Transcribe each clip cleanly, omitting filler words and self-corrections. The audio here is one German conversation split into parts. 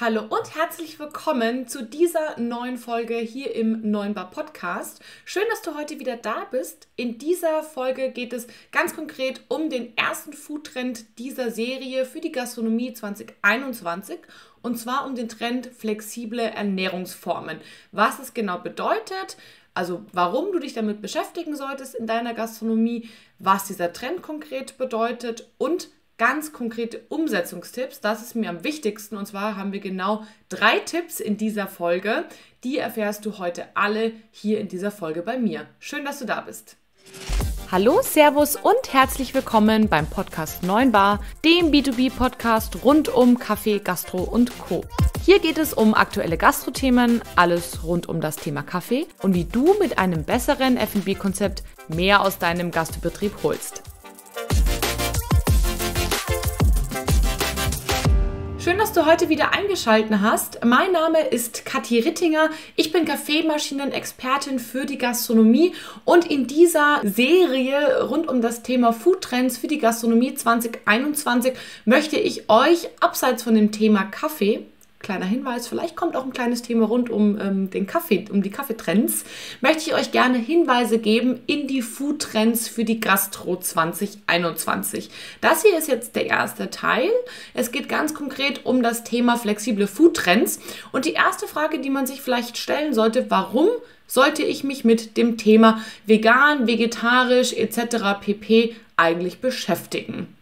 Hallo und herzlich willkommen zu dieser neuen Folge hier im Neuen Bar Podcast. Schön, dass du heute wieder da bist. In dieser Folge geht es ganz konkret um den ersten Foodtrend dieser Serie für die Gastronomie 2021 und zwar um den Trend flexible Ernährungsformen. Was es genau bedeutet, also warum du dich damit beschäftigen solltest in deiner Gastronomie, was dieser Trend konkret bedeutet und ganz konkrete Umsetzungstipps, das ist mir am wichtigsten und zwar haben wir genau 3 Tipps in dieser Folge, die erfährst du heute alle hier in dieser Folge bei mir. Schön, dass du da bist. Hallo, Servus und herzlich willkommen beim Podcast Neuen Bar, dem B2B-Podcast rund um Kaffee, Gastro und Co. Hier geht es um aktuelle Gastrothemen, alles rund um das Thema Kaffee und wie du mit einem besseren F&B-Konzept mehr aus deinem Gastbetrieb holst. Schön, dass du heute wieder eingeschaltet hast. Mein Name ist Kathi Rittinger. Ich bin Kaffeemaschinen-Expertin für die Gastronomie und in dieser Serie rund um das Thema Foodtrends für die Gastronomie 2021 möchte ich euch abseits von dem Thema Kaffee, kleiner Hinweis, vielleicht kommt auch ein kleines Thema rund um den Kaffee, um die Kaffeetrends, möchte ich euch gerne Hinweise geben in die Foodtrends für die Gastro 2021. Das hier ist jetzt der erste Teil. Es geht ganz konkret um das Thema flexible Foodtrends. Und die erste Frage, die man sich vielleicht stellen sollte, warum sollte ich mich mit dem Thema vegan, vegetarisch etc. pp. Eigentlich beschäftigen?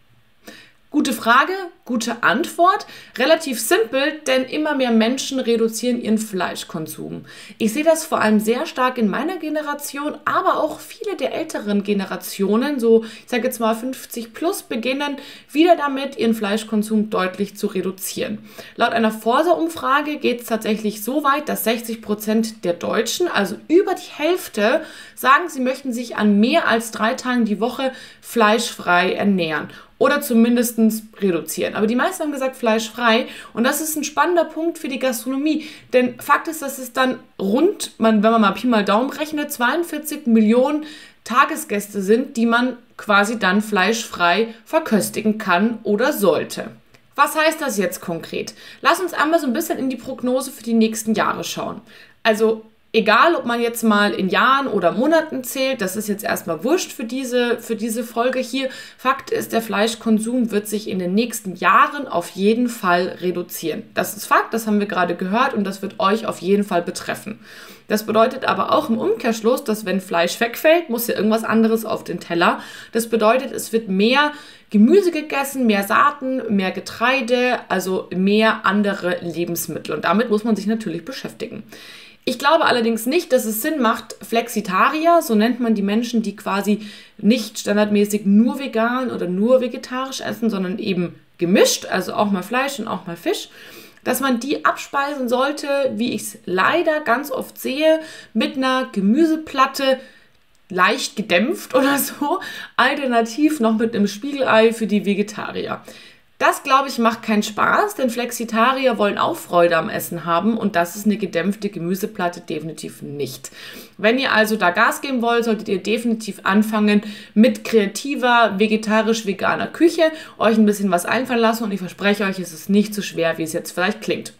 Gute Frage, gute Antwort. Relativ simpel, denn immer mehr Menschen reduzieren ihren Fleischkonsum. Ich sehe das vor allem sehr stark in meiner Generation, aber auch viele der älteren Generationen, so ich sage jetzt mal 50 plus, beginnen wieder damit, ihren Fleischkonsum deutlich zu reduzieren. Laut einer Forsa-Umfrage geht es tatsächlich so weit, dass 60% der Deutschen, also über die Hälfte, sagen, sie möchten sich an mehr als 3 Tagen die Woche fleischfrei ernähren. Oder zumindest reduzieren. Aber die meisten haben gesagt fleischfrei. Und das ist ein spannender Punkt für die Gastronomie. Denn Fakt ist, dass es dann wenn man mal Pi mal Daumen rechnet, 42 Millionen Tagesgäste sind, die man quasi dann fleischfrei verköstigen kann oder sollte. Was heißt das jetzt konkret? Lass uns einmal so ein bisschen in die Prognose für die nächsten Jahre schauen. Also egal, ob man jetzt mal in Jahren oder Monaten zählt, das ist jetzt erstmal wurscht für diese Folge hier. Fakt ist, der Fleischkonsum wird sich in den nächsten Jahren auf jeden Fall reduzieren. Das ist Fakt, das haben wir gerade gehört und das wird euch auf jeden Fall betreffen. Das bedeutet aber auch im Umkehrschluss, dass wenn Fleisch wegfällt, muss ja irgendwas anderes auf den Teller. Das bedeutet, es wird mehr Gemüse gegessen, mehr Saaten, mehr Getreide, also mehr andere Lebensmittel. Und damit muss man sich natürlich beschäftigen. Ich glaube allerdings nicht, dass es Sinn macht, Flexitarier, so nennt man die Menschen, die quasi nicht standardmäßig nur vegan oder nur vegetarisch essen, sondern eben gemischt, also auch mal Fleisch und auch mal Fisch, dass man die abspeisen sollte, wie ich es leider ganz oft sehe, mit einer Gemüseplatte, leicht gedämpft oder so, alternativ noch mit einem Spiegelei für die Vegetarier. Das, glaube ich, macht keinen Spaß, denn Flexitarier wollen auch Freude am Essen haben und das ist eine gedämpfte Gemüseplatte definitiv nicht. Wenn ihr also da Gas geben wollt, solltet ihr definitiv anfangen mit kreativer, vegetarisch-veganer Küche, euch ein bisschen was einfallen lassen und ich verspreche euch, es ist nicht so schwer, wie es jetzt vielleicht klingt.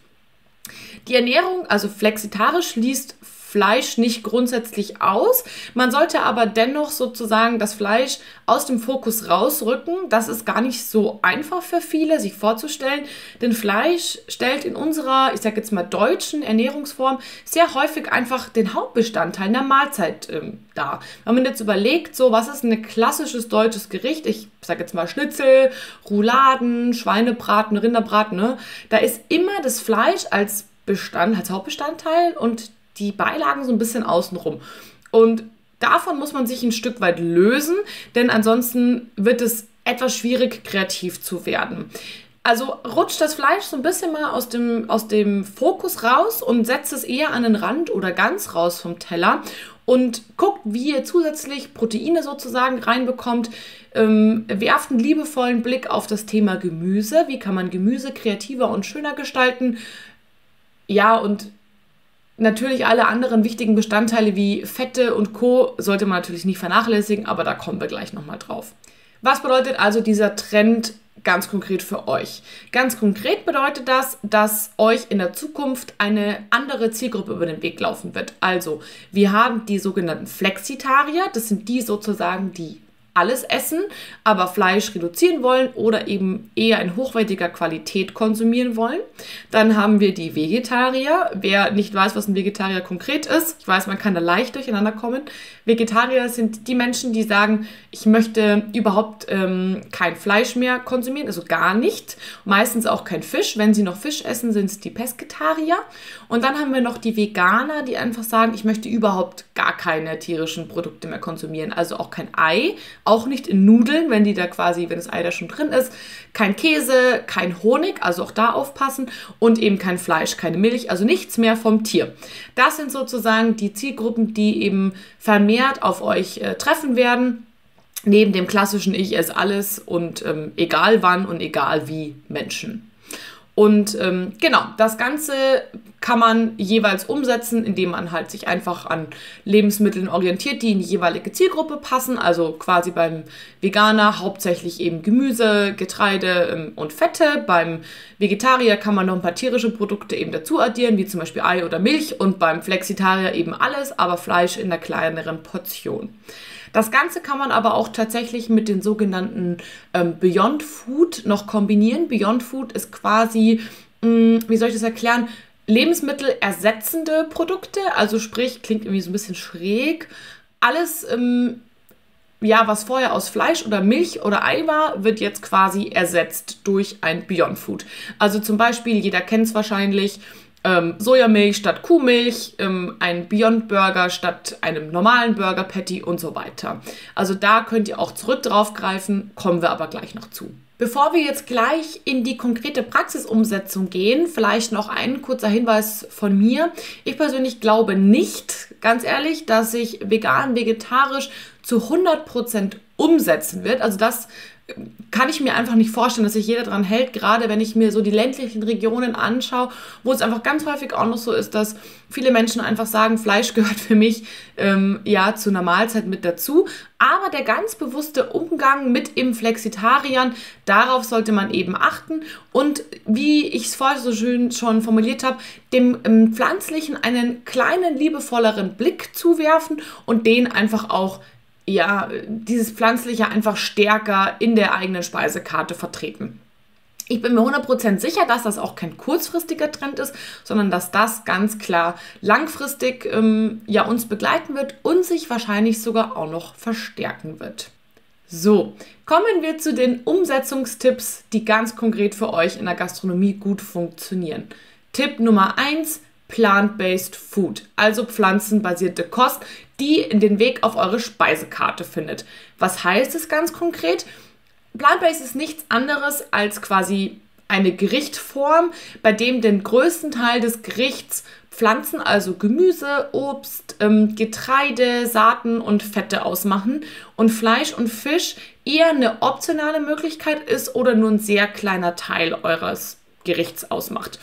Die Ernährung, also flexitarisch, schließt Fleisch nicht grundsätzlich aus. Man sollte aber dennoch sozusagen das Fleisch aus dem Fokus rausrücken. Das ist gar nicht so einfach für viele, sich vorzustellen, denn Fleisch stellt in unserer, ich sage jetzt mal deutschen Ernährungsform sehr häufig einfach den Hauptbestandteil einer Mahlzeit dar. Wenn man jetzt überlegt, so was ist ein klassisches deutsches Gericht, ich sage jetzt mal Schnitzel, Rouladen, Schweinebraten, Rinderbraten, ne? Da ist immer das Fleisch als Hauptbestandteil und die Beilagen so ein bisschen außenrum. Und davon muss man sich ein Stück weit lösen, denn ansonsten wird es etwas schwierig, kreativ zu werden. Also rutscht das Fleisch so ein bisschen mal aus dem Fokus raus und setzt es eher an den Rand oder ganz raus vom Teller und guckt, wie ihr zusätzlich Proteine sozusagen reinbekommt. Werft einen liebevollen Blick auf das Thema Gemüse. Wie kann man Gemüse kreativer und schöner gestalten? Ja, und natürlich alle anderen wichtigen Bestandteile wie Fette und Co. sollte man natürlich nicht vernachlässigen, aber da kommen wir gleich nochmal drauf. Was bedeutet also dieser Trend ganz konkret für euch? Ganz konkret bedeutet das, dass euch in der Zukunft eine andere Zielgruppe über den Weg laufen wird. Also, wir haben die sogenannten Flexitarier, das sind die sozusagen, die alles essen, aber Fleisch reduzieren wollen oder eben eher in hochwertiger Qualität konsumieren wollen. Dann haben wir die Vegetarier. Wer nicht weiß, was ein Vegetarier konkret ist, ich weiß, man kann da leicht durcheinander kommen. Vegetarier sind die Menschen, die sagen, ich möchte überhaupt kein Fleisch mehr konsumieren, also gar nicht. Meistens auch kein Fisch. Wenn sie noch Fisch essen, sind es die Pesketarier. Und dann haben wir noch die Veganer, die einfach sagen, ich möchte überhaupt gar keine tierischen Produkte mehr konsumieren. Also auch kein Ei, auch nicht in Nudeln, wenn das Ei da schon drin ist. Kein Käse, kein Honig, also auch da aufpassen. Und eben kein Fleisch, keine Milch, also nichts mehr vom Tier. Das sind sozusagen die Zielgruppen, die eben vermehrt auf euch treffen werden. Neben dem klassischen Ich esse alles und egal wann und egal wie Menschen. Und genau, das Ganze kann man jeweils umsetzen, indem man halt sich einfach an Lebensmitteln orientiert, die in die jeweilige Zielgruppe passen. Also quasi beim Veganer hauptsächlich eben Gemüse, Getreide und Fette. Beim Vegetarier kann man noch ein paar tierische Produkte eben dazu addieren, wie zum Beispiel Ei oder Milch. Und beim Flexitarier eben alles, aber Fleisch in einer kleineren Portion. Das Ganze kann man aber auch tatsächlich mit den sogenannten Beyond Food noch kombinieren. Beyond Food ist quasi, wie soll ich das erklären, lebensmittelersetzende Produkte, also sprich, klingt irgendwie so ein bisschen schräg. Alles, was vorher aus Fleisch oder Milch oder Ei war, wird jetzt quasi ersetzt durch ein Beyond Food. Also zum Beispiel, jeder kennt es wahrscheinlich, Sojamilch statt Kuhmilch, ein Beyond Burger statt einem normalen Burger Patty und so weiter. Also da könnt ihr auch zurück drauf greifen, kommen wir aber gleich noch zu. Bevor wir jetzt gleich in die konkrete Praxisumsetzung gehen, vielleicht noch ein kurzer Hinweis von mir. Ich persönlich glaube nicht, ganz ehrlich, dass sich vegan, vegetarisch zu 100% umsetzen wird. Also das kann ich mir einfach nicht vorstellen, dass sich jeder dran hält, gerade wenn ich mir so die ländlichen Regionen anschaue, wo es einfach ganz häufig auch noch so ist, dass viele Menschen einfach sagen, Fleisch gehört für mich zu einer Mahlzeit mit dazu. Aber der ganz bewusste Umgang mit im Flexitariern, darauf sollte man eben achten. Und wie ich es vorher so schön schon formuliert habe, dem Pflanzlichen einen kleinen, liebevolleren Blick zuwerfen und den einfach auch dieses Pflanzliche einfach stärker in der eigenen Speisekarte vertreten. Ich bin mir 100% sicher, dass das auch kein kurzfristiger Trend ist, sondern dass das ganz klar langfristig uns begleiten wird und sich wahrscheinlich sogar auch noch verstärken wird. So, kommen wir zu den Umsetzungstipps, die ganz konkret für euch in der Gastronomie gut funktionieren. Tipp Nummer 1: Plant-Based Food, also pflanzenbasierte Kost, die in den Weg auf eure Speisekarte findet. Was heißt es ganz konkret? Plant-Based ist nichts anderes als quasi eine Gerichtform, bei dem den größten Teil des Gerichts Pflanzen, also Gemüse, Obst, Getreide, Saaten und Fette ausmachen und Fleisch und Fisch eher eine optionale Möglichkeit ist oder nur ein sehr kleiner Teil eures Gerichts ausmacht.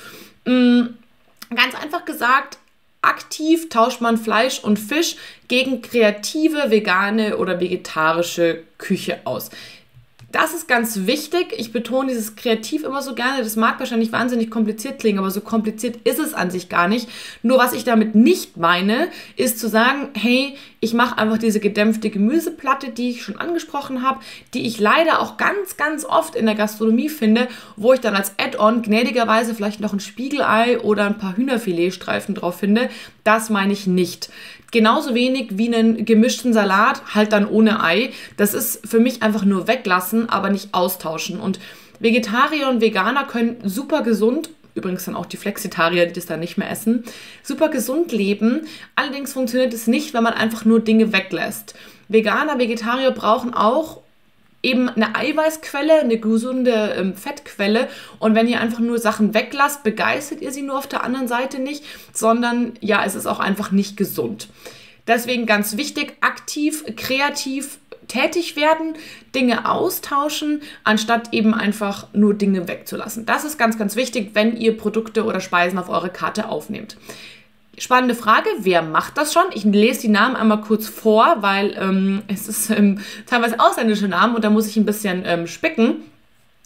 Ganz einfach gesagt, aktiv tauscht man Fleisch und Fisch gegen kreative, vegane oder vegetarische Küche aus. Das ist ganz wichtig. Ich betone dieses Kreativ immer so gerne. Das mag wahrscheinlich wahnsinnig kompliziert klingen, aber so kompliziert ist es an sich gar nicht. Nur was ich damit nicht meine, ist zu sagen, hey, ich mache einfach diese gedämpfte Gemüseplatte, die ich schon angesprochen habe, die ich leider auch ganz, ganz oft in der Gastronomie finde, wo ich dann als Add-on gnädigerweise vielleicht noch ein Spiegelei oder ein paar Hühnerfiletstreifen drauf finde. Das meine ich nicht. Genauso wenig wie einen gemischten Salat, halt dann ohne Ei. Das ist für mich einfach nur weglassen, aber nicht austauschen. Und Vegetarier und Veganer können super gesund, übrigens dann auch die Flexitarier, die das dann nicht mehr essen, super gesund leben. Allerdings funktioniert es nicht, wenn man einfach nur Dinge weglässt. Veganer, Vegetarier brauchen auch eben eine Eiweißquelle, eine gesunde Fettquelle, und wenn ihr einfach nur Sachen weglasst, begeistert ihr sie nur auf der anderen Seite nicht, sondern es ist auch einfach nicht gesund. Deswegen ganz wichtig, aktiv, kreativ tätig werden, Dinge austauschen, anstatt eben einfach nur Dinge wegzulassen. Das ist ganz, ganz wichtig, wenn ihr Produkte oder Speisen auf eure Karte aufnehmt. Spannende Frage, wer macht das schon? Ich lese die Namen einmal kurz vor, weil es ist teilweise ausländische Namen und da muss ich ein bisschen spicken.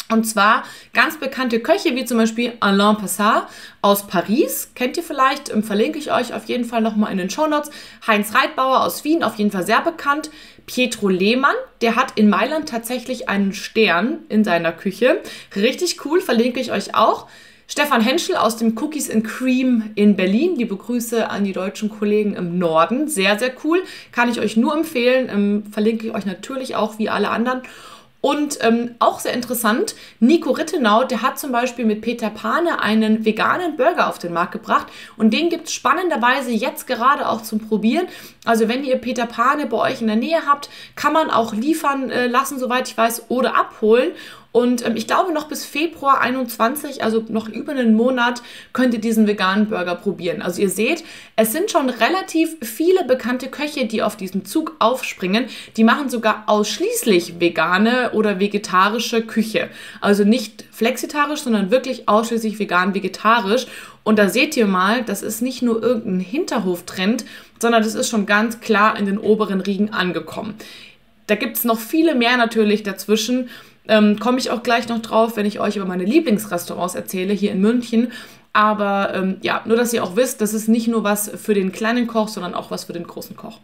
Und zwar ganz bekannte Köche, wie zum Beispiel Alain Passat aus Paris, kennt ihr vielleicht, verlinke ich euch auf jeden Fall nochmal in den Shownotes. Heinz Reitbauer aus Wien, auf jeden Fall sehr bekannt. Pietro Lehmann, der hat in Mailand tatsächlich einen Stern in seiner Küche. Richtig cool, verlinke ich euch auch. Stefan Henschel aus dem Cookies and Cream in Berlin. Liebe Grüße an die deutschen Kollegen im Norden. Sehr, sehr cool. Kann ich euch nur empfehlen. Verlinke ich euch natürlich auch wie alle anderen. Und auch sehr interessant, Nico Rittenau, der hat zum Beispiel mit Peter Pane einen veganen Burger auf den Markt gebracht. Und den gibt es spannenderweise jetzt gerade auch zum Probieren. Also wenn ihr Peter Pane bei euch in der Nähe habt, kann man auch liefern lassen, soweit ich weiß, oder abholen. Und ich glaube, noch bis Februar 21, also noch über einen Monat, könnt ihr diesen veganen Burger probieren. Also ihr seht, es sind schon relativ viele bekannte Köche, die auf diesen Zug aufspringen. Die machen sogar ausschließlich vegane oder vegetarische Küche. Also nicht flexitarisch, sondern wirklich ausschließlich vegan-vegetarisch. Und da seht ihr mal, das ist nicht nur irgendein Hinterhoftrend, sondern das ist schon ganz klar in den oberen Riegen angekommen. Da gibt es noch viele mehr natürlich dazwischen. Komme ich auch gleich noch drauf, wenn ich euch über meine Lieblingsrestaurants erzähle, hier in München. Aber ja, nur, dass ihr auch wisst, das ist nicht nur was für den kleinen Koch, sondern auch was für den großen Koch.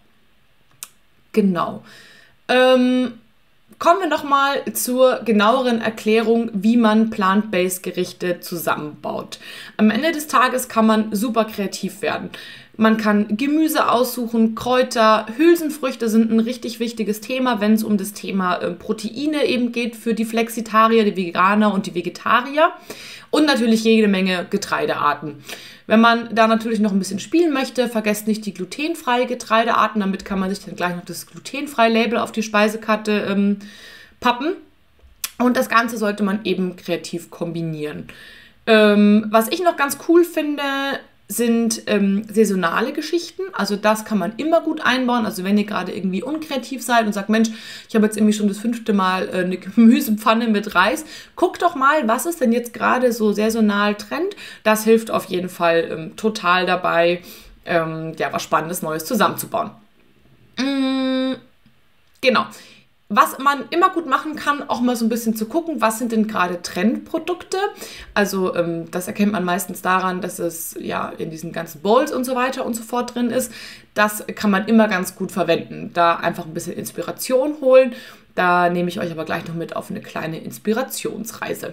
Genau. Kommen wir nochmal zur genaueren Erklärung, wie man Plant-Based Gerichte zusammenbaut. Am Ende des Tages kann man super kreativ werden. Man kann Gemüse aussuchen, Kräuter, Hülsenfrüchte sind ein richtig wichtiges Thema, wenn es um das Thema Proteine eben geht für die Flexitarier, die Veganer und die Vegetarier. Und natürlich jede Menge Getreidearten. Wenn man da natürlich noch ein bisschen spielen möchte, vergesst nicht die glutenfreie Getreidearten. Damit kann man sich dann gleich noch das glutenfreie Label auf die Speisekarte pappen. Und das Ganze sollte man eben kreativ kombinieren. Was ich noch ganz cool finde, sind saisonale Geschichten. Also das kann man immer gut einbauen. Also wenn ihr gerade irgendwie unkreativ seid und sagt, Mensch, ich habe jetzt irgendwie schon das 5. Mal eine Gemüsepfanne mit Reis. Guckt doch mal, was ist denn jetzt gerade so saisonal Trend. Das hilft auf jeden Fall total dabei, ja, was Spannendes Neues zusammenzubauen. Genau. Was man immer gut machen kann, auch mal so ein bisschen zu gucken, was sind denn gerade Trendprodukte. Also das erkennt man meistens daran, dass es ja in diesen ganzen Bowls und so weiter und so fort drin ist. Das kann man immer ganz gut verwenden. Da einfach ein bisschen Inspiration holen. Da nehme ich euch aber gleich noch mit auf eine kleine Inspirationsreise.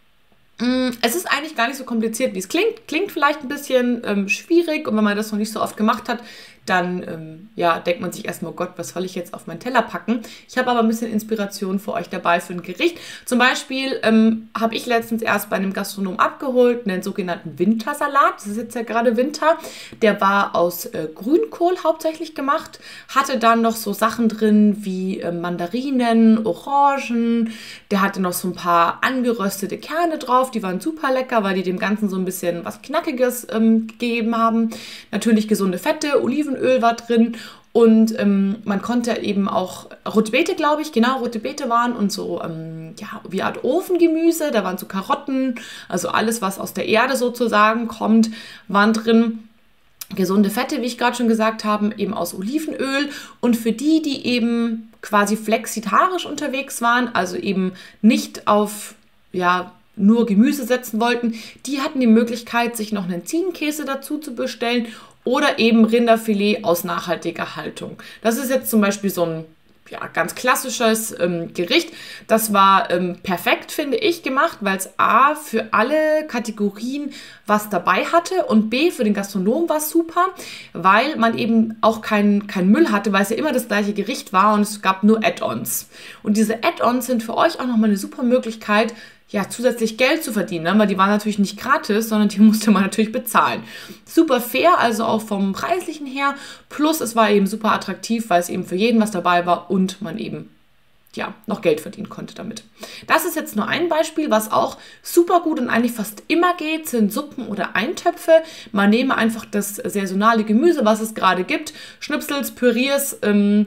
Es ist eigentlich gar nicht so kompliziert, wie es klingt. Klingt vielleicht ein bisschen schwierig und wenn man das noch nicht so oft gemacht hat, dann ja, denkt man sich erstmal, oh Gott, was soll ich jetzt auf meinen Teller packen? Ich habe aber ein bisschen Inspiration für euch dabei für ein Gericht. Zum Beispiel habe ich letztens erst bei einem Gastronom abgeholt, einen sogenannten Wintersalat. Das ist jetzt ja gerade Winter. Der war aus Grünkohl hauptsächlich gemacht, hatte dann noch so Sachen drin wie Mandarinen, Orangen. Der hatte noch so ein paar angeröstete Kerne drauf. Die waren super lecker, weil die dem Ganzen so ein bisschen was Knackiges gegeben haben. Natürlich gesunde Fette, Olivenöl war drin und man konnte eben auch rote Beete, glaube ich, genau, rote Beete waren und so, ja, wie eine Art Ofengemüse, da waren so Karotten, also alles, was aus der Erde sozusagen kommt, waren drin. Gesunde Fette, wie ich gerade schon gesagt habe, eben aus Olivenöl und für die, die eben quasi flexitarisch unterwegs waren, also eben nicht auf, ja, nur Gemüse setzen wollten, die hatten die Möglichkeit, sich noch einen Ziegenkäse dazu zu bestellen oder eben Rinderfilet aus nachhaltiger Haltung. Das ist jetzt zum Beispiel so ein ja, ganz klassisches Gericht. Das war perfekt, finde ich, gemacht, weil es A, für alle Kategorien was dabei hatte und B, für den Gastronom war es super, weil man eben auch keinen Müll hatte, weil es ja immer das gleiche Gericht war und es gab nur Add-ons. Und diese Add-ons sind für euch auch nochmal eine super Möglichkeit, ja, zusätzlich Geld zu verdienen, ne? Weil die waren natürlich nicht gratis, sondern die musste man natürlich bezahlen. Super fair, also auch vom Preislichen her, plus es war eben super attraktiv, weil es eben für jeden was dabei war und man eben, ja, noch Geld verdienen konnte damit. Das ist jetzt nur ein Beispiel, was auch super gut und eigentlich fast immer geht, sind Suppen oder Eintöpfe. Man nehme einfach das saisonale Gemüse, was es gerade gibt, schnipsel's, pürier's,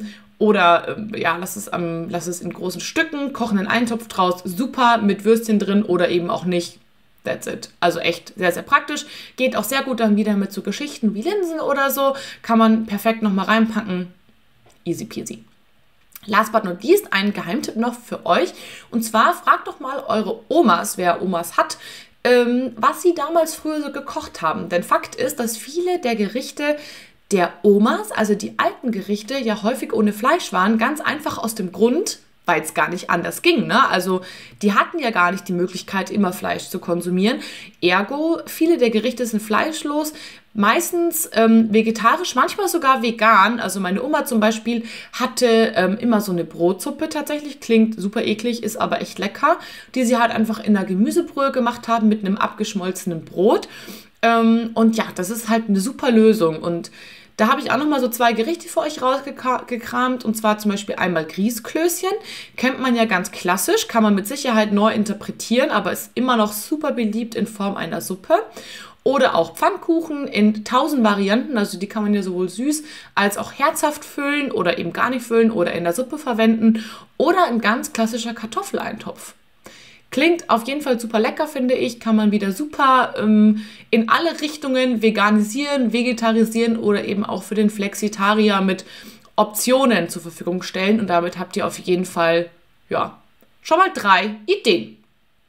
oder ja, lass es in großen Stücken, kochen einen Eintopf draus, super mit Würstchen drin oder eben auch nicht. That's it. Also echt sehr, sehr praktisch. Geht auch sehr gut dann wieder mit so Geschichten wie Linsen oder so. Kann man perfekt nochmal reinpacken. Easy peasy. Last but not least, ein Geheimtipp noch für euch. Und zwar fragt doch mal eure Omas, wer Omas hat, was sie damals früher so gekocht haben. Denn Fakt ist, dass viele der Gerichte der Omas, also die alten Gerichte, ja häufig ohne Fleisch waren. Ganz einfach aus dem Grund, weil es gar nicht anders ging. Ne? Also die hatten ja gar nicht die Möglichkeit, immer Fleisch zu konsumieren. Ergo, viele der Gerichte sind fleischlos, meistens vegetarisch, manchmal sogar vegan. Also meine Oma zum Beispiel hatte immer so eine Brotsuppe tatsächlich. Klingt super eklig, ist aber echt lecker. Die sie halt einfach in einer Gemüsebrühe gemacht haben mit einem abgeschmolzenen Brot. Und ja, das ist halt eine super Lösung. Und da habe ich auch nochmal so 2 Gerichte für euch rausgekramt. Und zwar zum Beispiel einmal Grießklößchen. Kennt man ja ganz klassisch, kann man mit Sicherheit neu interpretieren, aber ist immer noch super beliebt in Form einer Suppe. Oder auch Pfannkuchen in 1000 Varianten. Also die kann man ja sowohl süß als auch herzhaft füllen oder eben gar nicht füllen oder in der Suppe verwenden. Oder ein ganz klassischer Kartoffeleintopf. Klingt auf jeden Fall super lecker, finde ich. Kann man wieder super in alle Richtungen veganisieren, vegetarisieren oder eben auch für den Flexitarier mit Optionen zur Verfügung stellen. Und damit habt ihr auf jeden Fall, ja, schon mal 3 Ideen.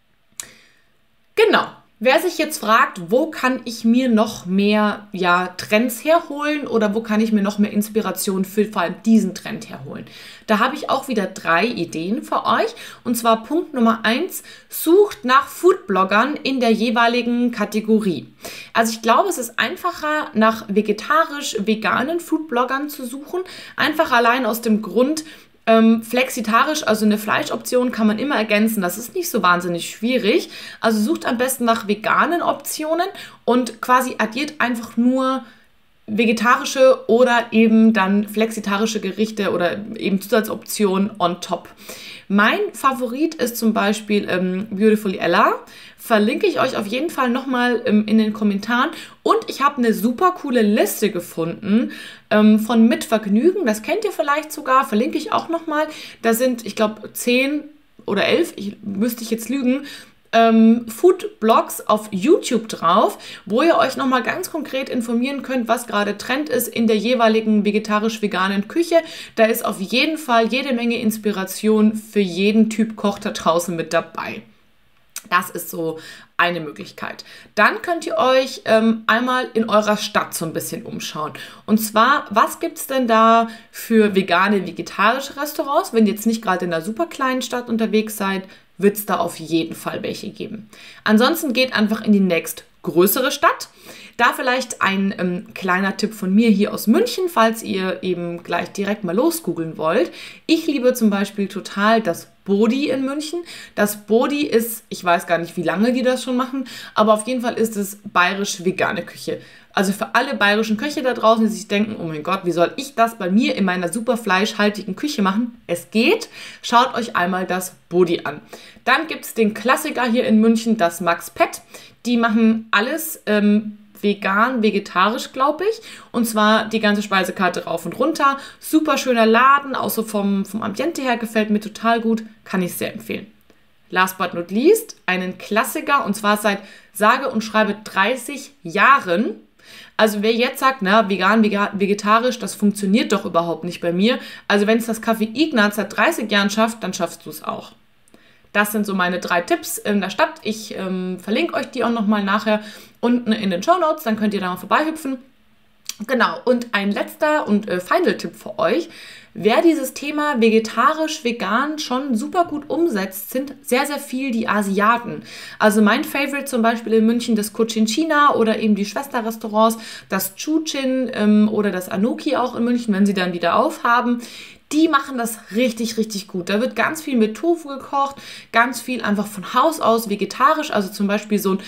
Genau. Wer sich jetzt fragt, wo kann ich mir noch mehr Trends herholen oder wo kann ich mir noch mehr Inspiration für vor allem diesen Trend herholen? Da habe ich auch wieder 3 Ideen für euch. Und zwar Punkt Nummer 1, sucht nach Foodbloggern in der jeweiligen Kategorie. Also ich glaube, es ist einfacher, nach vegetarisch-veganen Foodbloggern zu suchen. Einfach allein aus dem Grund, flexitarisch, also eine Fleischoption kann man immer ergänzen. Das ist nicht so wahnsinnig schwierig. Also sucht am besten nach veganen Optionen und quasi addiert einfach nur vegetarische oder eben dann flexitarische Gerichte oder eben Zusatzoptionen on top. Mein Favorit ist zum Beispiel Beautifully Ella. Verlinke ich euch auf jeden Fall nochmal in den Kommentaren. Und ich habe eine super coole Liste gefunden von Mit Vergnügen. Das kennt ihr vielleicht sogar, verlinke ich auch nochmal. Da sind, ich glaube, 10 oder 11, müsste ich jetzt lügen, Food-Blogs auf YouTube drauf, wo ihr euch nochmal ganz konkret informieren könnt, was gerade Trend ist in der jeweiligen vegetarisch-veganen Küche. Da ist auf jeden Fall jede Menge Inspiration für jeden Typ Koch da draußen mit dabei. Das ist so eine Möglichkeit. Dann könnt ihr euch einmal in eurer Stadt so ein bisschen umschauen. Und zwar, was gibt es denn da für vegane, vegetarische Restaurants? Wenn ihr jetzt nicht gerade in einer super kleinen Stadt unterwegs seid, wird es da auf jeden Fall welche geben. Ansonsten geht einfach in die nächstgrößere Stadt. Da vielleicht ein kleiner Tipp von mir hier aus München, falls ihr eben gleich direkt mal losgoogeln wollt. Ich liebe zum Beispiel total das Bodi in München. Das Bodi ist, ich weiß gar nicht, wie lange die das schon machen, aber auf jeden Fall ist es bayerisch-vegane Küche. Also für alle bayerischen Köche da draußen, die sich denken, oh mein Gott, wie soll ich das bei mir in meiner super fleischhaltigen Küche machen? Es geht. Schaut euch einmal das Bodi an. Dann gibt es den Klassiker hier in München, das Max Pet. Die machen alles vegan, vegetarisch, glaube ich. Und zwar die ganze Speisekarte rauf und runter. Super schöner Laden, auch so vom Ambiente her gefällt mir total gut. Kann ich sehr empfehlen. Last but not least, einen Klassiker, und zwar seit sage und schreibe 30 Jahren. Also wer jetzt sagt, na, vegan, vegetarisch, das funktioniert doch überhaupt nicht bei mir. Also wenn es das Café Ignaz seit 30 Jahren schafft, dann schaffst du es auch. Das sind so meine 3 Tipps in der Stadt. Ich verlinke euch die auch nochmal nachher unten in den Shownotes, dann könnt ihr da mal vorbeihüpfen. Genau, und ein letzter und Final-Tipp für euch. Wer dieses Thema vegetarisch, vegan schon super gut umsetzt, sind sehr, sehr viel die Asiaten. Also mein Favorite zum Beispiel in München, das Cochin China oder eben die Schwesterrestaurants, das Chuchin oder das Anoki auch in München, wenn sie dann wieder aufhaben. Die machen das richtig, richtig gut. Da wird ganz viel mit Tofu gekocht, ganz viel einfach von Haus aus vegetarisch, also zum Beispiel so ein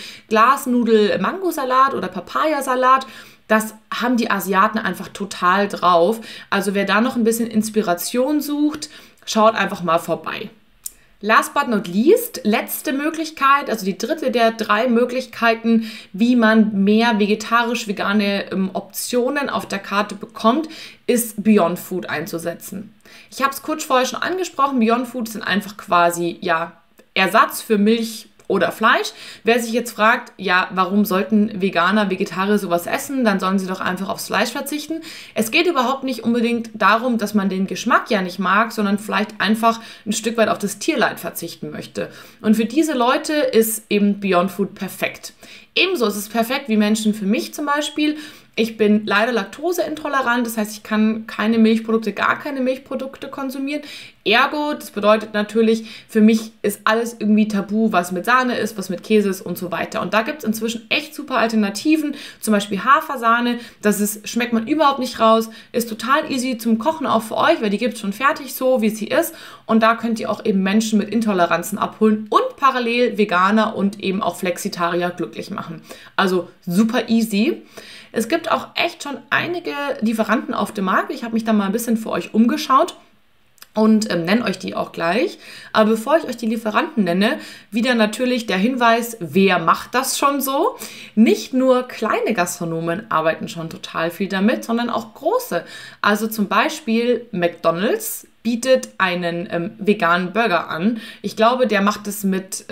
Glasnudel-Mangosalat oder Papayasalat. Das haben die Asiaten einfach total drauf. Also wer da noch ein bisschen Inspiration sucht, schaut einfach mal vorbei. Last but not least, letzte Möglichkeit, also die dritte der 3 Möglichkeiten, wie man mehr vegetarisch-vegane Optionen auf der Karte bekommt, ist Beyond Food einzusetzen. Ich habe es kurz vorher schon angesprochen, Beyond Food sind einfach quasi Ersatz für Milch oder Fleisch. Wer sich jetzt fragt, ja, warum sollten Veganer, Vegetarier sowas essen, dann sollen sie doch einfach aufs Fleisch verzichten. Es geht überhaupt nicht unbedingt darum, dass man den Geschmack ja nicht mag, sondern vielleicht einfach ein Stück weit auf das Tierleid verzichten möchte. Und für diese Leute ist eben Beyond Food perfekt. Ebenso ist es perfekt wie Menschen für mich zum Beispiel. Ich bin leider laktoseintolerant, das heißt, ich kann keine Milchprodukte, gar keine Milchprodukte konsumieren. Ergo, das bedeutet natürlich, für mich ist alles irgendwie tabu, was mit Sahne ist, was mit Käse ist und so weiter. Und da gibt es inzwischen echt super Alternativen, zum Beispiel Hafersahne. Schmeckt man überhaupt nicht raus, ist total easy zum Kochen auch für euch, weil die gibt es schon fertig so, wie sie ist. Und da könnt ihr auch eben Menschen mit Intoleranzen abholen und parallel Veganer und eben auch Flexitarier glücklich machen. Also super easy. Es gibt auch echt schon einige Lieferanten auf dem Markt. Ich habe mich da mal ein bisschen für euch umgeschaut und nenne euch die auch gleich. Aber bevor ich euch die Lieferanten nenne, wieder natürlich der Hinweis, wer macht das schon so? Nicht nur kleine Gastronomen arbeiten schon total viel damit, sondern auch große. Also zum Beispiel McDonald's bietet einen veganen Burger an. Ich glaube, der macht es mit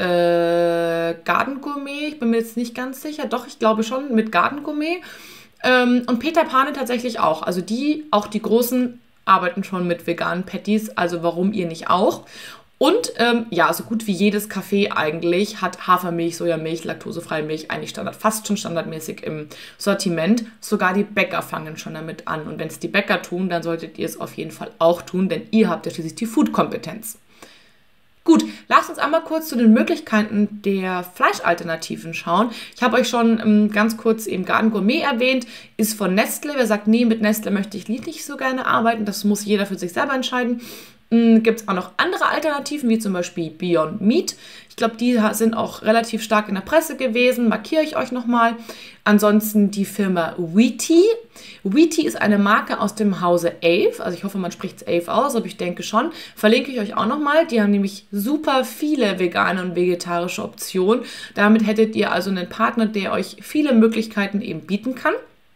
Garden Gourmet. Ich bin mir jetzt nicht ganz sicher. Doch, ich glaube schon mit Garden Gourmet. Und Peter Pane tatsächlich auch. Also auch die Großen arbeiten schon mit veganen Patties. Also warum ihr nicht auch? Und so gut wie jedes Café eigentlich hat Hafermilch, Sojamilch, laktosefreie Milch eigentlich fast schon standardmäßig im Sortiment. Sogar die Bäcker fangen schon damit an. Und wenn es die Bäcker tun, dann solltet ihr es auf jeden Fall auch tun, denn ihr habt ja schließlich die Food-Kompetenz. Gut, lasst uns einmal kurz zu den Möglichkeiten der Fleischalternativen schauen. Ich habe euch schon ganz kurz eben Garden Gourmet erwähnt, ist von Nestle. Wer sagt, nee, mit Nestle möchte ich nicht so gerne arbeiten, das muss jeder für sich selber entscheiden. Gibt es auch noch andere Alternativen, wie zum Beispiel Beyond Meat. Ich glaube, die sind auch relativ stark in der Presse gewesen. Markiere ich euch nochmal. Ansonsten die Firma Wheaty. Wheaty ist eine Marke aus dem Hause Ave. Also ich hoffe, man spricht es Ave aus, aber ich denke schon. Verlinke ich euch auch nochmal. Die haben nämlich super viele vegane und vegetarische Optionen. Damit hättet ihr also einen Partner, der euch viele Möglichkeiten eben bieten kann.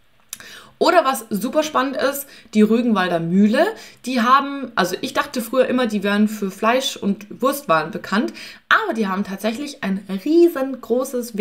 Oder was super spannend ist, die Rügenwalder Mühle, die haben, also ich dachte früher immer, die wären für Fleisch- und Wurstwaren bekannt, aber die haben tatsächlich ein riesengroßes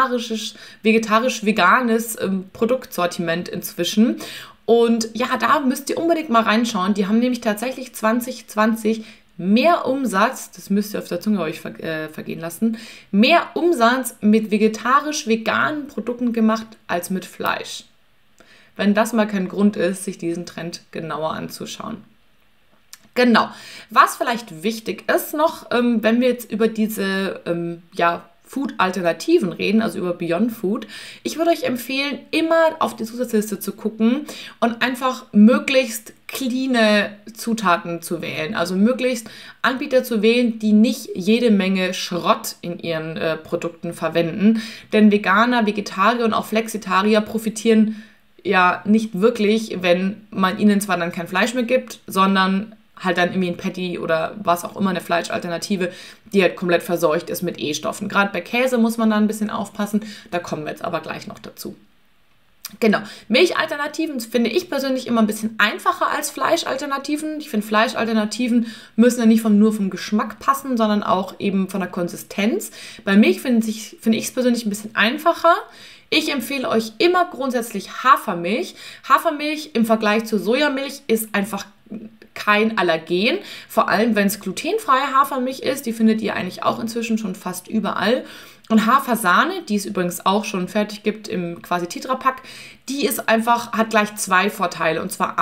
vegetarisch-veganes Produktsortiment inzwischen. Und ja, da müsst ihr unbedingt mal reinschauen. Die haben nämlich tatsächlich 2020 mehr Umsatz, das müsst ihr auf der Zunge euch vergehen lassen, mehr Umsatz mit vegetarisch-veganen Produkten gemacht als mit Fleisch. Wenn das mal kein Grund ist, sich diesen Trend genauer anzuschauen. Genau. Was vielleicht wichtig ist noch, wenn wir jetzt über diese Food-Alternativen reden, also über Beyond Food, ich würde euch empfehlen, immer auf die Zusatzliste zu gucken und einfach möglichst cleane Zutaten zu wählen. Also möglichst Anbieter zu wählen, die nicht jede Menge Schrott in ihren Produkten verwenden. Denn Veganer, Vegetarier und auch Flexitarier profitieren ja nicht wirklich, wenn man ihnen zwar dann kein Fleisch mehr gibt, sondern halt dann irgendwie ein Patty oder was auch immer, eine Fleischalternative, die halt komplett verseucht ist mit E-Stoffen. Gerade bei Käse muss man da ein bisschen aufpassen, da kommen wir jetzt aber gleich noch dazu. Genau, Milchalternativen finde ich persönlich immer ein bisschen einfacher als Fleischalternativen. Ich finde, Fleischalternativen müssen ja nicht nur vom Geschmack passen, sondern auch eben von der Konsistenz. Bei Milch finde ich es persönlich ein bisschen einfacher. Ich empfehle euch immer grundsätzlich Hafermilch. Hafermilch im Vergleich zu Sojamilch ist einfach kein Allergen, vor allem wenn es glutenfreie Hafermilch ist. Die findet ihr eigentlich auch inzwischen schon fast überall. Und Hafersahne, die es übrigens auch schon fertig gibt im quasi Tetrapack, die ist einfach, hat gleich zwei Vorteile. Und zwar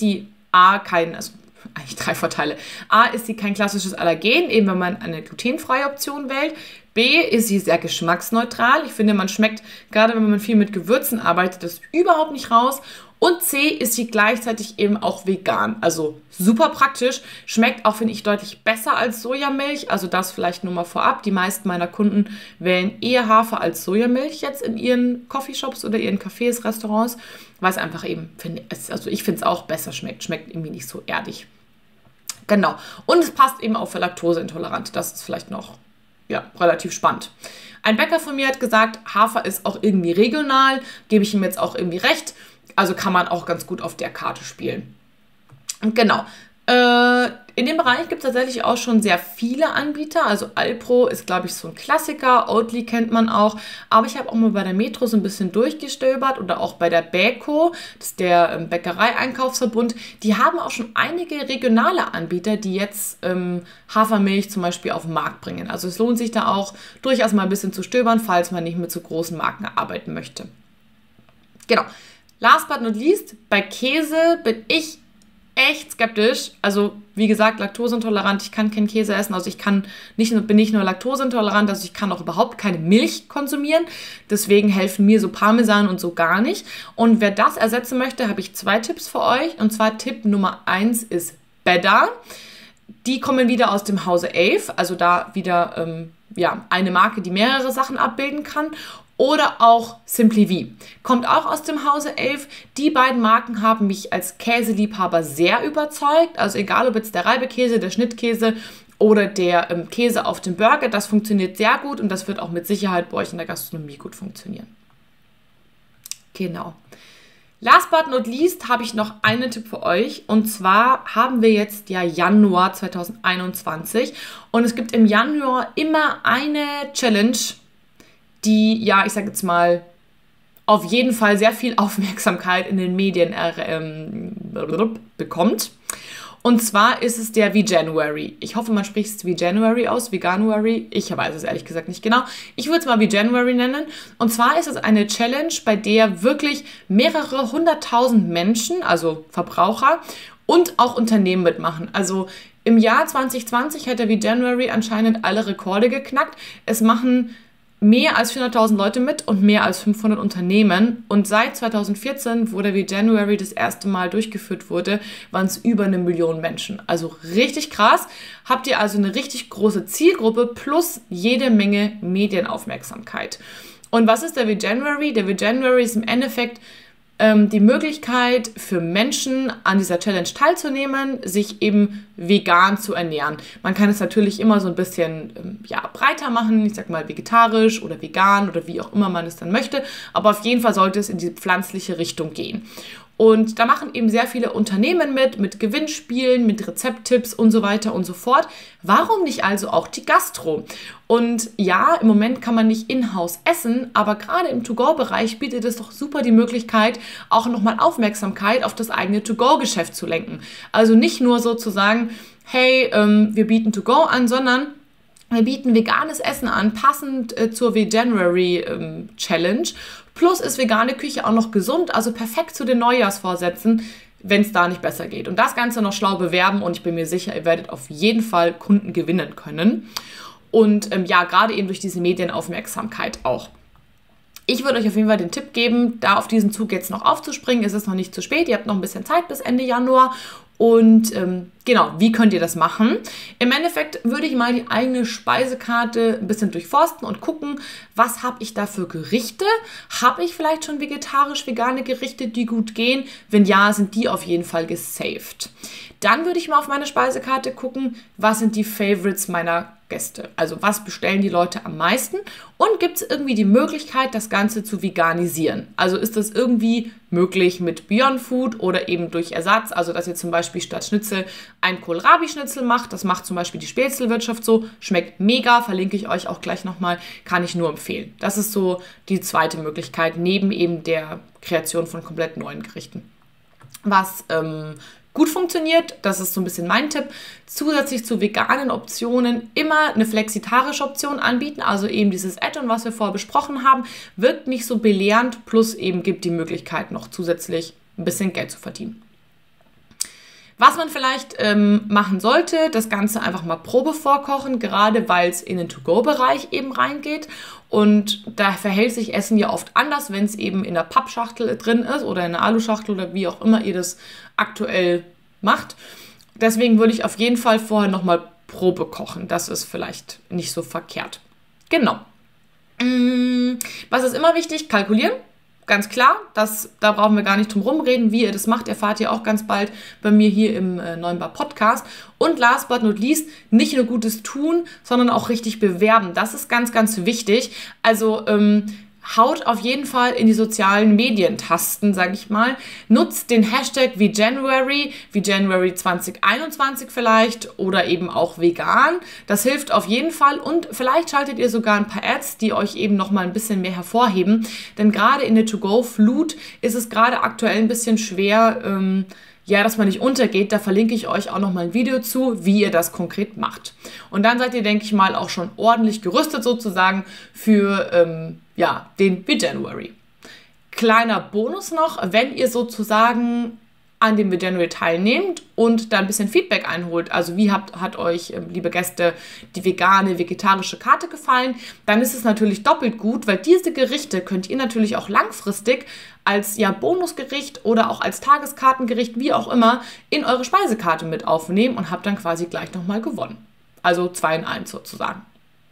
eigentlich drei Vorteile. A, ist sie kein klassisches Allergen, eben wenn man eine glutenfreie Option wählt. B, ist sie sehr geschmacksneutral. Ich finde, man schmeckt, gerade wenn man viel mit Gewürzen arbeitet, das überhaupt nicht raus. Und C, ist sie gleichzeitig eben auch vegan. Also super praktisch. Schmeckt auch, finde ich, deutlich besser als Sojamilch. Also das vielleicht nur mal vorab. Die meisten meiner Kunden wählen eher Hafer als Sojamilch jetzt in ihren Coffeeshops oder ihren Cafés, Restaurants, weil es einfach eben, ich finde es auch besser schmeckt. Schmeckt irgendwie nicht so erdig. Genau. Und es passt eben auch für Laktoseintolerante. Das ist vielleicht noch relativ spannend. Ein Bäcker von mir hat gesagt, Hafer ist auch irgendwie regional. Gebe ich ihm jetzt auch irgendwie recht. Also kann man auch ganz gut auf der Karte spielen. Und genau. In dem Bereich gibt es tatsächlich auch schon sehr viele Anbieter. Also Alpro ist, glaube ich, so ein Klassiker. Oatly kennt man auch. Aber ich habe auch mal bei der Metro so ein bisschen durchgestöbert oder auch bei der Bäco, das ist der Bäckerei-Einkaufsverbund. Die haben auch schon einige regionale Anbieter, die jetzt Hafermilch zum Beispiel auf den Markt bringen. Also es lohnt sich da auch durchaus mal ein bisschen zu stöbern, falls man nicht mit so großen Marken arbeiten möchte. Genau. Last but not least, bei Käse bin ich echt skeptisch. Also wie gesagt, laktoseintolerant, ich kann keinen Käse essen, also bin nicht nur laktoseintolerant, also ich kann auch überhaupt keine Milch konsumieren. Deswegen helfen mir so Parmesan und so gar nicht. Und wer das ersetzen möchte, habe ich 2 Tipps für euch. Und zwar Tipp Nummer 1 ist Beda. Die kommen wieder aus dem Hause Ave, also da wieder eine Marke, die mehrere Sachen abbilden kann. Oder auch Simply V. Kommt auch aus dem Hause Ave. Die beiden Marken haben mich als Käseliebhaber sehr überzeugt. Also egal, ob jetzt der Reibekäse, der Schnittkäse oder der Käse auf dem Burger, das funktioniert sehr gut und das wird auch mit Sicherheit bei euch in der Gastronomie gut funktionieren. Genau. Last but not least habe ich noch einen Tipp für euch. Und zwar haben wir jetzt ja Januar 2021 und es gibt im Januar immer eine Challenge, die, ja, ich sage jetzt mal, auf jeden Fall sehr viel Aufmerksamkeit in den Medien bekommt. Und zwar ist es der Veganuary. Ich hoffe, man spricht es Veganuary aus, Veganuary. Ich weiß es ehrlich gesagt nicht genau. Ich würde es mal Veganuary nennen. Und zwar ist es eine Challenge, bei der wirklich mehrere 100.000 Menschen, also Verbraucher und auch Unternehmen mitmachen. Also im Jahr 2020 hat der Veganuary anscheinend alle Rekorde geknackt. Es machen mehr als 400.000 Leute mit und mehr als 500 Unternehmen. Und seit 2014, wo der Veganuary das erste Mal durchgeführt wurde, waren es über 1 Million Menschen. Also richtig krass. Habt ihr also eine richtig große Zielgruppe plus jede Menge Medienaufmerksamkeit. Und was ist der Veganuary? Der Veganuary ist im Endeffekt die Möglichkeit für Menschen an dieser Challenge teilzunehmen, sich eben vegan zu ernähren. Man kann es natürlich immer so ein bisschen breiter machen, ich sag mal vegetarisch oder vegan oder wie auch immer man es dann möchte, aber auf jeden Fall sollte es in die pflanzliche Richtung gehen. Und da machen eben sehr viele Unternehmen mit Gewinnspielen, mit Rezepttipps und so weiter und so fort. Warum nicht also auch die Gastro? Und ja, im Moment kann man nicht in-house essen, aber gerade im To-Go-Bereich bietet es doch super die Möglichkeit, auch nochmal Aufmerksamkeit auf das eigene To-Go-Geschäft zu lenken. Also nicht nur sozusagen, hey, wir bieten To-Go an, sondern wir bieten veganes Essen an, passend zur Veganuary Challenge. Plus ist vegane Küche auch noch gesund, also perfekt zu den Neujahrsvorsätzen, wenn es da nicht besser geht. Und das Ganze noch schlau bewerben und ich bin mir sicher, ihr werdet auf jeden Fall Kunden gewinnen können. Und gerade eben durch diese Medienaufmerksamkeit auch. Ich würde euch auf jeden Fall den Tipp geben, da auf diesen Zug jetzt noch aufzuspringen. Es ist noch nicht zu spät, ihr habt noch ein bisschen Zeit bis Ende Januar. Und genau, wie könnt ihr das machen? Im Endeffekt würde ich mal die eigene Speisekarte ein bisschen durchforsten und gucken, was habe ich da für Gerichte? Habe ich vielleicht schon vegetarisch-vegane Gerichte, die gut gehen? Wenn ja, sind die auf jeden Fall gesaved. Dann würde ich mal auf meine Speisekarte gucken, was sind die Favorites meiner Gäste? Also was bestellen die Leute am meisten? Und gibt es irgendwie die Möglichkeit, das Ganze zu veganisieren? Also ist das irgendwie möglich mit Beyond Food oder eben durch Ersatz? Also dass ihr zum Beispiel statt Schnitzel ein Kohlrabi-Schnitzel macht. Das macht zum Beispiel die Spätzlewirtschaft so. Schmeckt mega, verlinke ich euch auch gleich nochmal. Kann ich nur empfehlen. Das ist so die zweite Möglichkeit, neben eben der Kreation von komplett neuen Gerichten. Was gut funktioniert, das ist so ein bisschen mein Tipp, zusätzlich zu veganen Optionen immer eine flexitarische Option anbieten, also eben dieses Add-on, was wir vorher besprochen haben, wirkt nicht so belehrend, plus eben gibt die Möglichkeit noch zusätzlich ein bisschen Geld zu verdienen. Was man vielleicht machen sollte, das Ganze einfach mal Probe vorkochen, gerade weil es in den To-Go-Bereich eben reingeht. Und da verhält sich Essen ja oft anders, wenn es eben in der Pappschachtel drin ist oder in der Aluschachtel oder wie auch immer ihr das aktuell macht. Deswegen würde ich auf jeden Fall vorher nochmal Probe kochen. Das ist vielleicht nicht so verkehrt. Genau. Was ist immer wichtig? Kalkulieren. Ganz klar, da brauchen wir gar nicht drum rumreden. Wie ihr das macht, erfahrt ihr auch ganz bald bei mir hier im Neuen Bar Podcast. Und last but not least, nicht nur Gutes tun, sondern auch richtig bewerben. Das ist ganz, ganz wichtig. Also haut auf jeden Fall in die sozialen Medientasten, sage ich mal. Nutzt den Hashtag Veganuary, Veganuary 2021 vielleicht oder eben auch vegan. Das hilft auf jeden Fall und vielleicht schaltet ihr sogar ein paar Ads, die euch eben nochmal ein bisschen mehr hervorheben. Denn gerade in der To-Go-Flut ist es gerade aktuell ein bisschen schwer, dass man nicht untergeht. Da verlinke ich euch auch nochmal ein Video zu, wie ihr das konkret macht. Und dann seid ihr, denke ich mal, auch schon ordentlich gerüstet sozusagen für den Veganuary. Kleiner Bonus noch, wenn ihr sozusagen an dem Veganuary teilnehmt und da ein bisschen Feedback einholt, also wie hat euch, liebe Gäste, die vegane, vegetarische Karte gefallen, dann ist es natürlich doppelt gut, weil diese Gerichte könnt ihr natürlich auch langfristig als Bonusgericht oder auch als Tageskartengericht, wie auch immer, in eure Speisekarte mit aufnehmen und habt dann quasi gleich nochmal gewonnen. Also 2 in 1 sozusagen.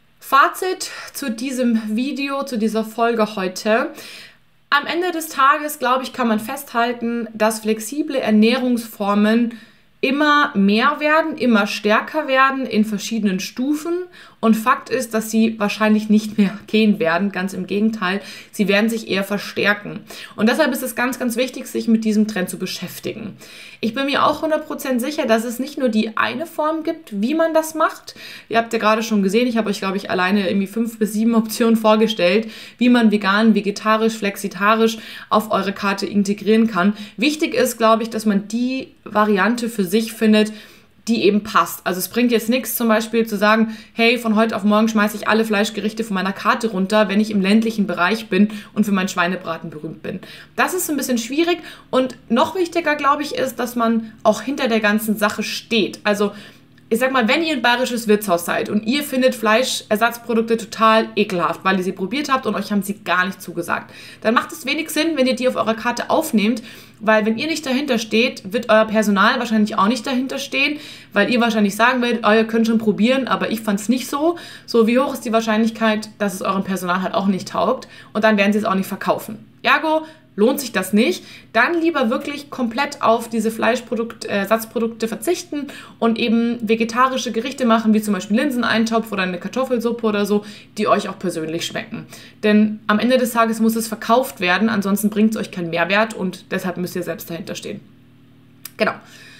Fazit zu diesem Video, zu dieser Folge heute. Am Ende des Tages, glaube ich, kann man festhalten, dass flexible Ernährungsformen immer mehr werden, immer stärker werden in verschiedenen Stufen. Und Fakt ist, dass sie wahrscheinlich nicht mehr gehen werden. Ganz im Gegenteil, sie werden sich eher verstärken. Und deshalb ist es ganz, ganz wichtig, sich mit diesem Trend zu beschäftigen. Ich bin mir auch 100% sicher, dass es nicht nur die eine Form gibt, wie man das macht. Ihr habt ja gerade schon gesehen, ich habe euch, glaube ich, alleine irgendwie 5 bis 7 Optionen vorgestellt, wie man vegan, vegetarisch, flexitarisch auf eure Karte integrieren kann. Wichtig ist, glaube ich, dass man die Variante für sich findet, die eben passt. Also es bringt jetzt nichts zum Beispiel zu sagen, hey, von heute auf morgen schmeiße ich alle Fleischgerichte von meiner Karte runter, wenn ich im ländlichen Bereich bin und für meinen Schweinebraten berühmt bin. Das ist ein bisschen schwierig und noch wichtiger, glaube ich, ist, dass man auch hinter der ganzen Sache steht. Also ich sag mal, wenn ihr ein bayerisches Wirtshaus seid und ihr findet Fleischersatzprodukte total ekelhaft, weil ihr sie probiert habt und euch haben sie gar nicht zugesagt, dann macht es wenig Sinn, wenn ihr die auf eurer Karte aufnehmt, weil wenn ihr nicht dahinter steht, wird euer Personal wahrscheinlich auch nicht dahinter stehen, weil ihr wahrscheinlich sagen werdet, ihr könnt schon probieren, aber ich fand es nicht so. So, wie hoch ist die Wahrscheinlichkeit, dass es eurem Personal halt auch nicht taugt und dann werden sie es auch nicht verkaufen. Ergo, lohnt sich das nicht, dann lieber wirklich komplett auf diese Fleischersatzprodukte verzichten und eben vegetarische Gerichte machen, wie zum Beispiel Linseneintopf oder eine Kartoffelsuppe oder so, die euch auch persönlich schmecken. Denn am Ende des Tages muss es verkauft werden, ansonsten bringt es euch keinen Mehrwert und deshalb müsst ihr selbst dahinter stehen. Genau.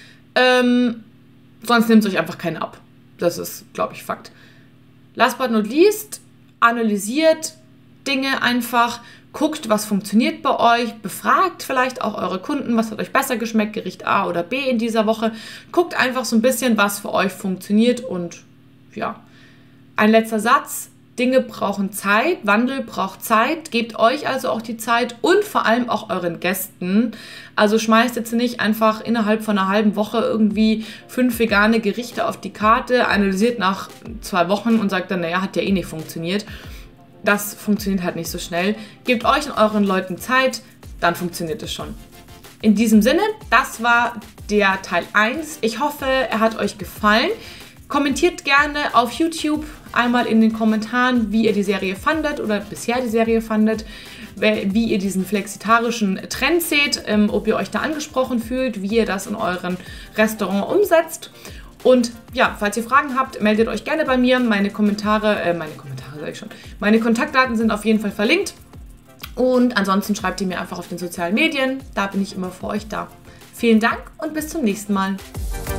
Sonst nimmt es euch einfach keinen ab. Das ist, glaube ich, Fakt. Last but not least, analysiert Dinge einfach, guckt, was funktioniert bei euch, befragt vielleicht auch eure Kunden, was hat euch besser geschmeckt, Gericht A oder B in dieser Woche. Guckt einfach so ein bisschen, was für euch funktioniert und ja. Ein letzter Satz, Dinge brauchen Zeit, Wandel braucht Zeit, gebt euch also auch die Zeit und vor allem auch euren Gästen. Also schmeißt jetzt nicht einfach innerhalb von einer halben Woche irgendwie 5 vegane Gerichte auf die Karte, analysiert nach 2 Wochen und sagt dann, naja, hat ja eh nicht funktioniert. Das funktioniert halt nicht so schnell. Gebt euch und euren Leuten Zeit, dann funktioniert es schon. In diesem Sinne, das war der Teil 1. Ich hoffe, er hat euch gefallen. Kommentiert gerne auf YouTube einmal in den Kommentaren, wie ihr die Serie fandet oder bisher die Serie fandet, wie ihr diesen flexitarischen Trend seht, ob ihr euch da angesprochen fühlt, wie ihr das in euren Restaurant umsetzt. Und ja, falls ihr Fragen habt, meldet euch gerne bei mir. Meine Kontaktdaten sind auf jeden Fall verlinkt. Und ansonsten schreibt ihr mir einfach auf den sozialen Medien. Da bin ich immer für euch da. Vielen Dank und bis zum nächsten Mal.